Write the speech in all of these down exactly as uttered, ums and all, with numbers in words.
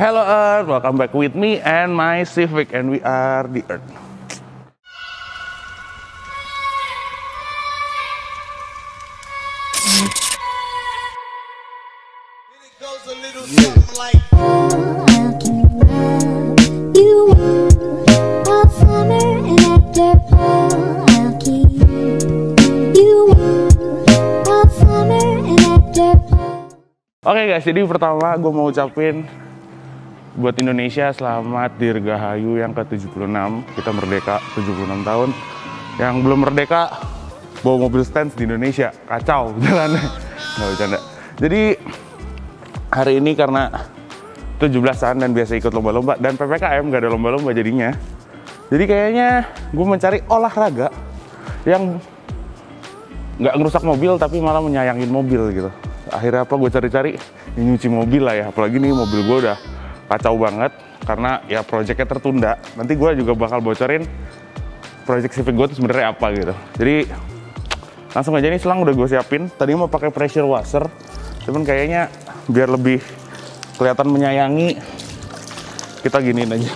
Hello Earth, welcome back with me and my Civic, and we are the Earth. Oke okay guys, jadi pertama gue mau ucapin buat Indonesia selamat Dirgahayu yang ke tujuh puluh enam. Kita merdeka tujuh puluh enam tahun. Yang belum merdeka bawa mobil stance di Indonesia, kacau jalannya. Nggak bercanda. Jadi hari ini karena tujuh belasan dan biasa ikut lomba-lomba, dan P P K M gak ada lomba-lomba jadinya. Jadi kayaknya gue mencari olahraga yang nggak ngerusak mobil tapi malah menyayangin mobil gitu. Akhirnya apa, gue cari-cari nyuci mobil lah ya. Apalagi nih mobil gue udah kacau banget karena ya proyeknya tertunda. Nanti gue juga bakal bocorin proyek Civic gue tuh sebenarnya apa gitu. Jadi langsung aja nih, selang udah gue siapin. Tadi mau pakai pressure washer, cuman kayaknya biar lebih kelihatan menyayangi, kita giniin aja.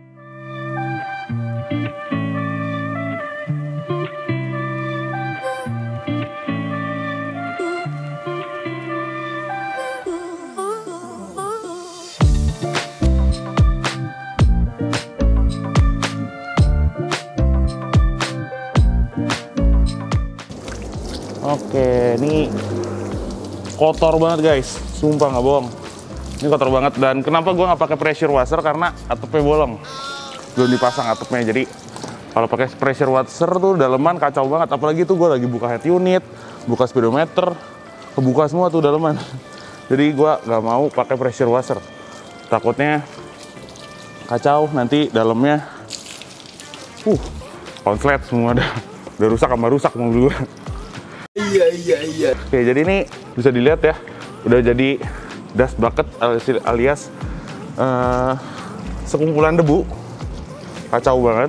Oke, ini kotor banget guys, sumpah nggak bohong. Ini kotor banget, dan kenapa gue nggak pakai pressure washer? Karena atapnya bolong, belum dipasang atapnya. Jadi kalau pakai pressure washer tuh daleman kacau banget. Apalagi tuh gue lagi buka head unit, buka speedometer, kebuka semua tuh daleman. Jadi gue nggak mau pakai pressure washer, takutnya kacau nanti dalamnya. Uh, konslet semua dah, udah rusak sama rusak mobil gue. Iya iya iya. Oke, jadi ini bisa dilihat ya, udah jadi dust bucket alias uh, sekumpulan debu, kacau banget.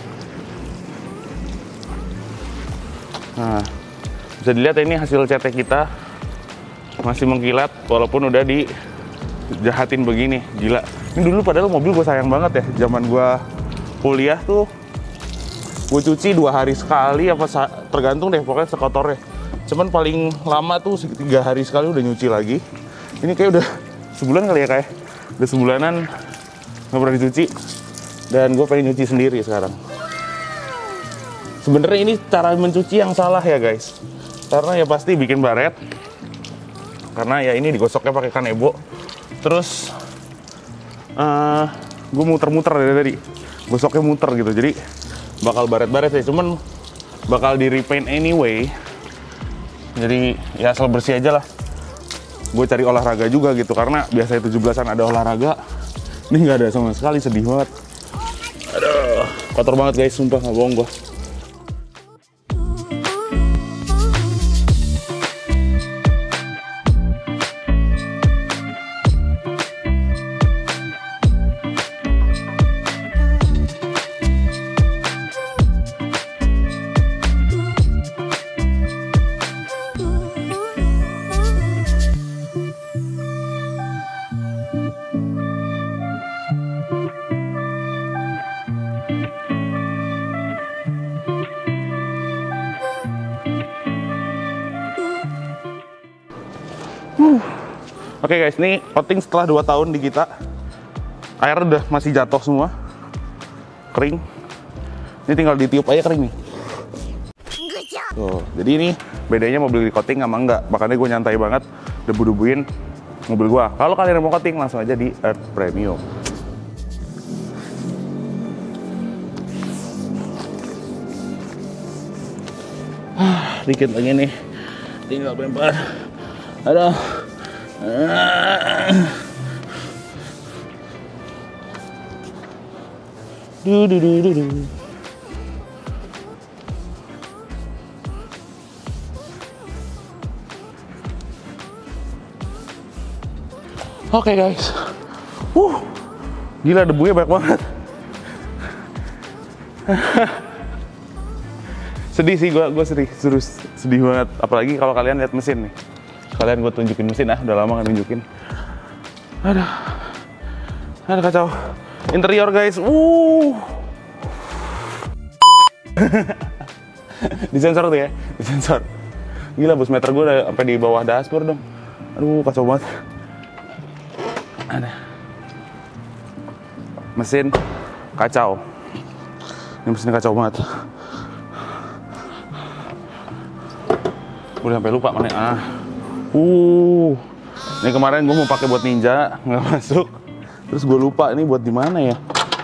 Nah, bisa dilihat ini hasil C T kita masih mengkilat walaupun udah dijahatin begini, gila. Ini dulu padahal mobil gue sayang banget ya, zaman gue kuliah tuh gue cuci dua hari sekali apa tergantung deh, pokoknya sekotornya. Cuman paling lama tuh tiga hari sekali udah nyuci lagi. Ini kayak udah sebulan kali ya, kayak udah sebulanan nggak pernah dicuci, dan gue pengen nyuci sendiri sekarang. Sebenarnya ini cara mencuci yang salah ya guys, karena ya pasti bikin baret. Karena ya ini digosoknya pakai kanebo, terus uh, gue muter-muter dari tadi, gosoknya muter gitu, jadi bakal baret-baret ya. Cuman bakal di repaint anyway. Jadi ya asal bersih aja lah. Gue cari olahraga juga gitu, karena biasanya tujuh belasan ada olahraga. Ini nggak ada sama sekali, sedih banget. Aduh, kotor banget guys, sumpah nggak bohong gue. Uh. Oke okay guys, ini coating setelah dua tahun di kita. Air udah masih jatuh semua, kering. Ini tinggal ditiup aja kering nih. Tuh, jadi ini bedanya mobil di coating sama enggak. Makanya gue nyantai banget debu-debuin mobil gue. Kalau kalian mau coating, langsung aja di Earth Premium. Ah, dikit lagi nih, tinggal bemper. Aduh. Du du du du du. Oke okay, guys. Uh. Gila, debunya banyak banget. Sedih sih, gue gue sedih, sedih, sedih banget. Apalagi kalau kalian lihat mesin nih. Kalian gue tunjukin mesin, ah udah lama nggak nunjukin. Aduh, Ada kacau. Interior guys, uh. Disensor tuh ya, disensor. Gila bus meter gue udah sampai di bawah dashboard dong. Aduh kacau banget. Ada. Mesin kacau. Ini mesin kacau banget. Udah sampai lupa mana ah. Uh. Ini kemarin gue mau pakai buat ninja, nggak masuk. Terus gue lupa ini buat di mana ya?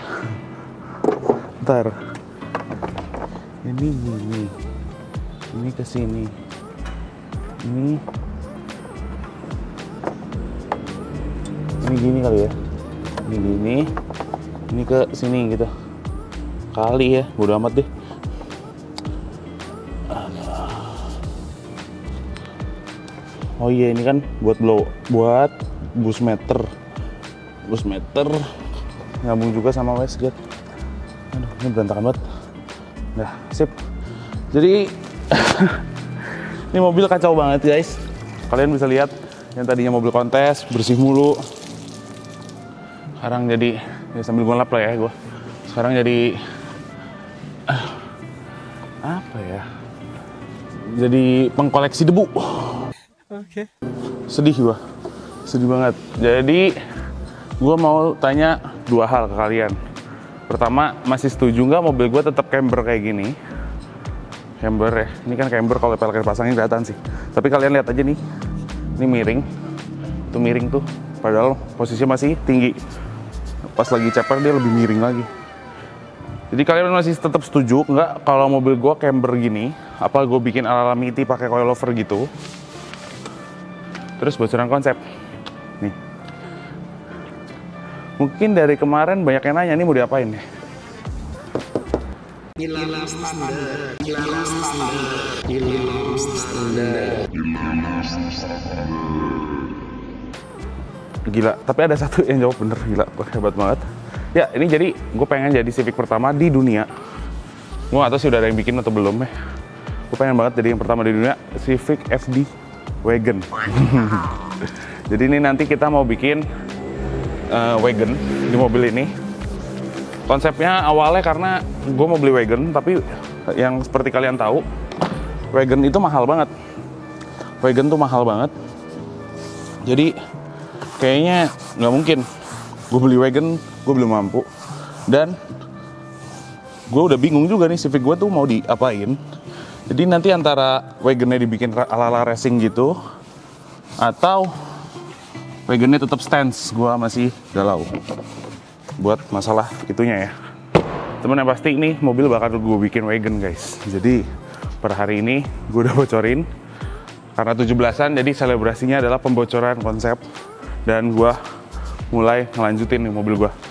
Ntar. Ini gini. Ini ke sini. Ini. Ini gini kali ya. Ini gini. Ini ke sini gitu. Kali ya, bodo amat deh. Oh iya, ini kan buat blow, buat bus meter. Bus meter nyambung juga sama wastegate. Aduh, ini berantakan banget. Nah, sip. Jadi ini mobil kacau banget guys. Kalian bisa lihat yang tadinya mobil kontes bersih mulu. Sekarang jadi ya sambil gue lap lah ya gue. Sekarang jadi uh, apa ya? Jadi pengkoleksi debu. Oke. Okay. Sedih gua, sedih banget. Jadi gua mau tanya dua hal ke kalian. Pertama, masih setuju nggak mobil gua tetap camber kayak gini? Camber ya, ini kan camber kalau pelek pasangnya kelihatan sih. Tapi kalian lihat aja nih, ini miring, itu miring tuh. Padahal posisinya masih tinggi. Pas lagi ceper dia lebih miring lagi. Jadi kalian masih tetap setuju nggak kalau mobil gua camber gini? Apa gua bikin ala-ala Miti pakai coilover gitu? Terus bocoran konsep nih, mungkin dari kemarin banyak yang nanya nih mau diapain ya. Gila, tapi ada satu yang jawab bener, gila, hebat banget. Ya ini jadi gue pengen jadi Civic pertama di dunia. Gue gak tau sih udah ada yang bikin atau belum ya. Gue pengen banget jadi yang pertama di dunia Civic F D wagon. Jadi ini nanti kita mau bikin uh, wagon di mobil ini. Konsepnya awalnya karena gue mau beli wagon, tapi yang seperti kalian tahu, wagon itu mahal banget. Wagon tuh mahal banget. Jadi kayaknya nggak mungkin gue beli wagon, gue belum mampu. Dan gue udah bingung juga nih Civic gue tuh mau diapain. Jadi nanti antara wagonnya dibikin ala-ala racing gitu, atau wagonnya tetap stance, gue masih galau buat masalah itunya ya. Cuman yang pasti ini mobil bakal gue bikin wagon guys. Jadi per hari ini gue udah bocorin karena tujuh belasan, jadi selebrasinya adalah pembocoran konsep dan gue mulai ngelanjutin nih mobil gue.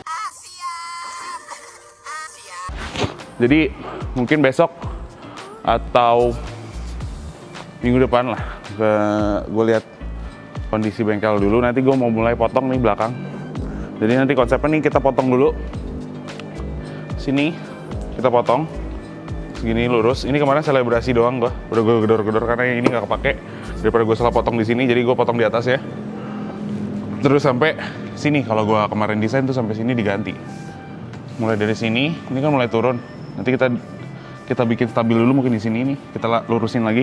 Jadi mungkin besok atau minggu depan lah gue lihat kondisi bengkel dulu. Nanti gue mau mulai potong nih belakang. Jadi nanti konsepnya nih kita potong dulu sini, kita potong segini lurus. Ini kemarin selebrasi doang gue, udah gue gedor-gedor karena yang ini nggak kepake, daripada gue salah potong di sini. Jadi gue potong di atas ya, terus sampai sini. Kalau gue kemarin desain tuh sampai sini diganti. Mulai dari sini, ini kan mulai turun. Nanti kita kita bikin stabil dulu mungkin di sini nih, kita lurusin lagi.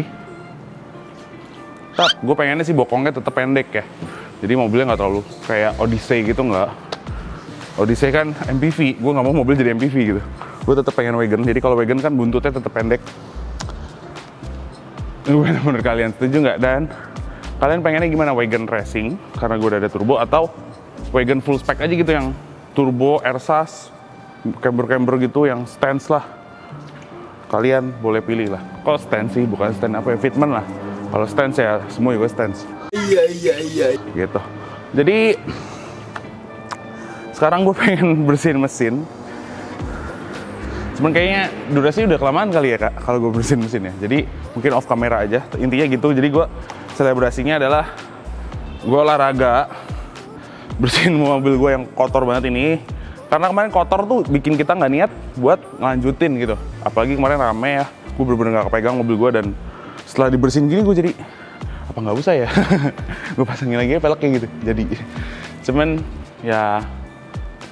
Tapi gue pengennya sih bokongnya tetap pendek ya. Jadi mobilnya nggak terlalu kayak Odyssey gitu, nggak. Odyssey kan M P V, gue nggak mau mobil jadi M P V gitu. Gue tetap pengen wagon. Jadi kalau wagon kan buntutnya tetap pendek. Ini bener-bener kalian setuju nggak? Dan kalian pengennya gimana? Wagon racing karena gue udah ada turbo, atau wagon full spec aja gitu yang turbo, airsas, camber-camber gitu yang stance lah. Kalian boleh pilih lah. Kalau stance sih bukan stand apa ya, fitment lah. Kalau stance ya semua juga stance. Iya iya iya. Gitu. Jadi sekarang gue pengen bersihin mesin. Cuman kayaknya durasi udah kelamaan kali ya kak kalau gue bersihin mesinnya. Jadi mungkin off kamera aja. Intinya gitu. Jadi gue selebrasinya adalah gue olahraga bersihin mobil gue yang kotor banget ini. Karena kemarin kotor tuh bikin kita nggak niat buat ngelanjutin gitu. Apalagi kemarin rame ya, gue bener-bener nggak kepegang mobil gue. Dan setelah dibersihin gini gue jadi, apa nggak usah ya? Gue pasangin lagi peleknya gitu. Jadi, cuman ya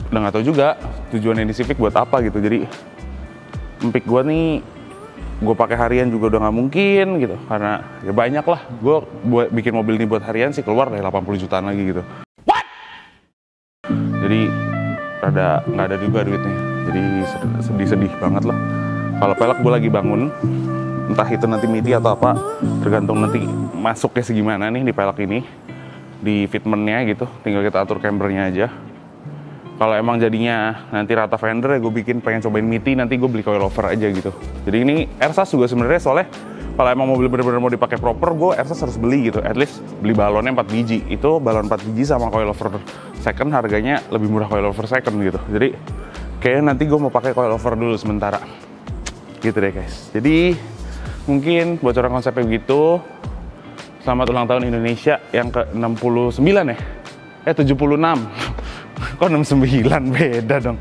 udah nggak tahu juga tujuannya di Civic buat apa gitu. Jadi empik gue nih gue pakai harian juga udah nggak mungkin gitu, karena ya banyak lah. Gue buat bikin mobil ini buat harian sih keluar dari delapan puluh jutaan lagi gitu. What? Jadi rada nggak ada juga duitnya. Jadi sedih-sedih banget lah. Kalau pelek gue lagi bangun, entah itu nanti miti atau apa, tergantung nanti masuknya segimana nih di pelek ini, di fitmentnya gitu. Tinggal kita atur cambernya aja. Kalau emang jadinya nanti rata fender ya gue bikin pengen cobain miti, nanti gue beli coilover aja gitu. Jadi ini Ersas juga sebenarnya, soalnya kalau emang mobil bener-bener mau dipakai proper, gue Ersas harus beli gitu. At least beli balonnya empat biji. Itu balon empat biji sama coilover second harganya lebih murah coilover second gitu. Jadi kayaknya nanti gue mau pakai coilover dulu sementara. Gitu deh guys. Jadi mungkin bocoran konsepnya begitu. Selamat ulang tahun Indonesia yang ke enam puluh sembilan ya? Eh tujuh puluh enam. Kok enam puluh sembilan, beda dong.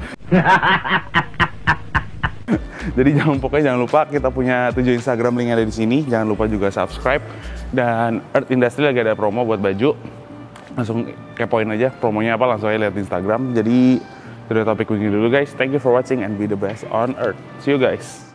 Jadi jangan, pokoknya jangan lupa kita punya tujuh Instagram, linknya ada di sini. Jangan lupa juga subscribe. Dan Earth Industry lagi ada promo buat baju. Langsung kepoin aja promonya apa, langsung aja lihat di Instagram. Jadi itu udah topik begini dulu guys. Thank you for watching and be the best on Earth. See you guys.